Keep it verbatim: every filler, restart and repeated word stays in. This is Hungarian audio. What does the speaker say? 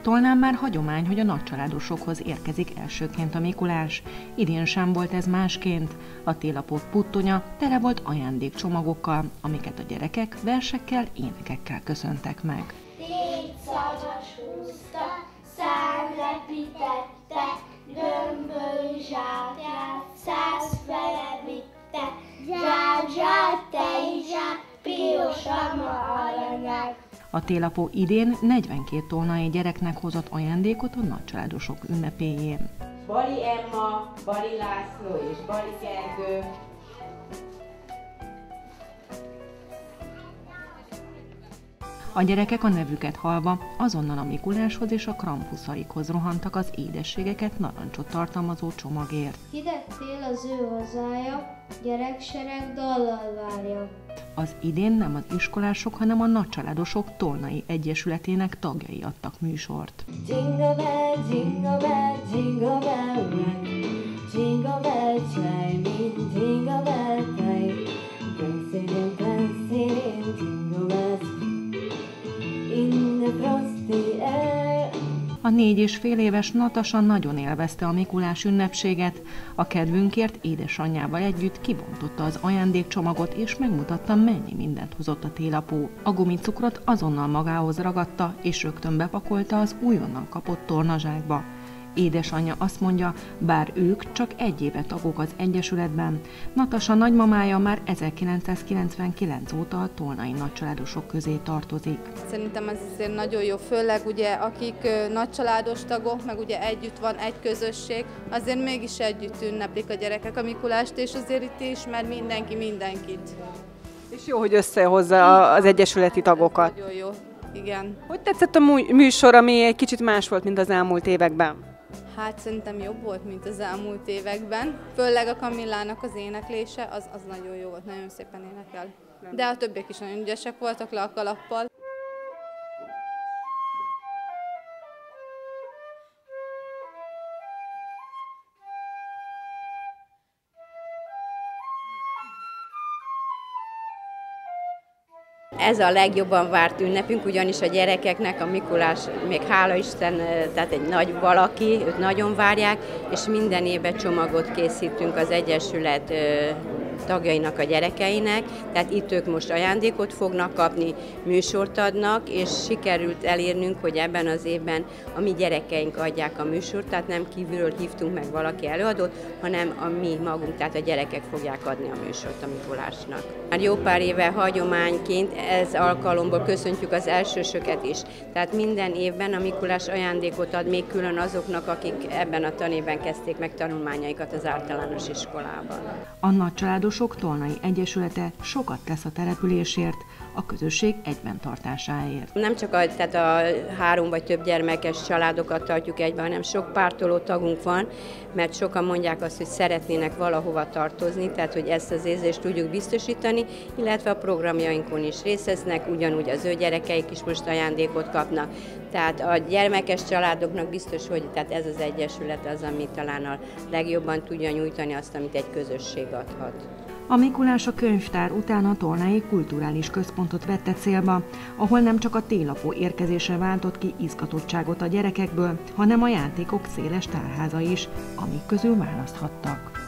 Tolnán már hagyomány, hogy a nagycsaládosokhoz érkezik elsőként a Mikulás. Idén sem volt ez másként. A télapót puttonya tele volt ajándékcsomagokkal, amiket a gyerekek versekkel, énekekkel köszöntek meg. Négy szagas húzta, szám lepítette, gömböly zsákját, száz fele vitte, zsák, zsák, tejzsák, piros aranyák. A télapó idén negyvenkét tolnai gyereknek hozott ajándékot a nagycsaládosok ünnepéjén. Bali Emma, Bali László és Bali Gergő. A gyerekek a nevüket hallva azonnal a Mikuláshoz és a Krampusaikhoz rohantak az édességeket narancsot tartalmazó csomagért. Hideg tél az ő hazája, gyereksereg dallal várja. Az idén nem az iskolások, hanem a nagycsaládosok Tolnai Egyesületének tagjai adtak műsort. Jingle bell, jingle bell, jingle bell rock, jingle bell chiming, jingle bell time, dancing and dancing, jingle bells in the frosty air. A négy és fél éves Natasa nagyon élvezte a Mikulás ünnepséget. A kedvünkért édesanyjával együtt kibontotta az ajándékcsomagot, és megmutatta, mennyi mindent hozott a télapó. A gumicukrot azonnal magához ragadta, és rögtön bepakolta az újonnan kapott tornazsákba. Édesanyja azt mondja, bár ők csak egy éve tagok az Egyesületben, Natasa nagymamája már ezerkilencszázkilencvenkilenc óta a tolnai nagycsaládosok közé tartozik. Szerintem ez azért nagyon jó, főleg ugye akik nagycsaládos tagok, meg ugye együtt van egy közösség, azért mégis együtt ünneplik a gyerekek a Mikulást, és azért itt ismer mindenki mindenkit. És jó, hogy összehozza az egyesületi tagokat. Nagyon jó, igen. Hogy tetszett a műsor, ami egy kicsit más volt, mint az elmúlt években? Hát szerintem jobb volt, mint az elmúlt években. Főleg a Kamillának az éneklése, az, az nagyon jó volt, nagyon szépen énekel. De a többiek is nagyon ügyesek voltak le a kalappal. Ez a legjobban várt ünnepünk, ugyanis a gyerekeknek a Mikulás, még hála Isten, tehát egy nagy valaki, őt nagyon várják, és minden évben csomagot készítünk az Egyesület tagjainak, a gyerekeinek, tehát itt ők most ajándékot fognak kapni, műsort adnak, és sikerült elérnünk, hogy ebben az évben a mi gyerekeink adják a műsort, tehát nem kívülről hívtunk meg valaki előadót, hanem a mi magunk, tehát a gyerekek fogják adni a műsort a Mikulásnak. Már jó pár éve hagyományként ez alkalomból köszöntjük az elsősöket is, tehát minden évben a Mikulás ajándékot ad még külön azoknak, akik ebben a tanévben kezdték meg tanulmányaikat az általános iskolában. A nagycsaládosok Tolnai Egyesülete sokat tesz a településért, a közösség egyben tartásáért. Nem csak a, tehát a három vagy több gyermekes családokat tartjuk egyben, hanem sok pártoló tagunk van, mert sokan mondják azt, hogy szeretnének valahova tartozni, tehát hogy ezt az érzést tudjuk biztosítani, illetve a programjainkon is részt vesznek, ugyanúgy az ő gyerekeik is most ajándékot kapnak. Tehát a gyermekes családoknak biztos, hogy tehát ez az egyesület az, ami talán a legjobban tudja nyújtani azt, amit egy közösség adhat. A Mikulás a könyvtár után a Tolnai Kulturális Központot vette célba, ahol nem csak a télapó érkezése váltott ki izgatottságot a gyerekekből, hanem a játékok széles tárháza is, amik közül választhattak.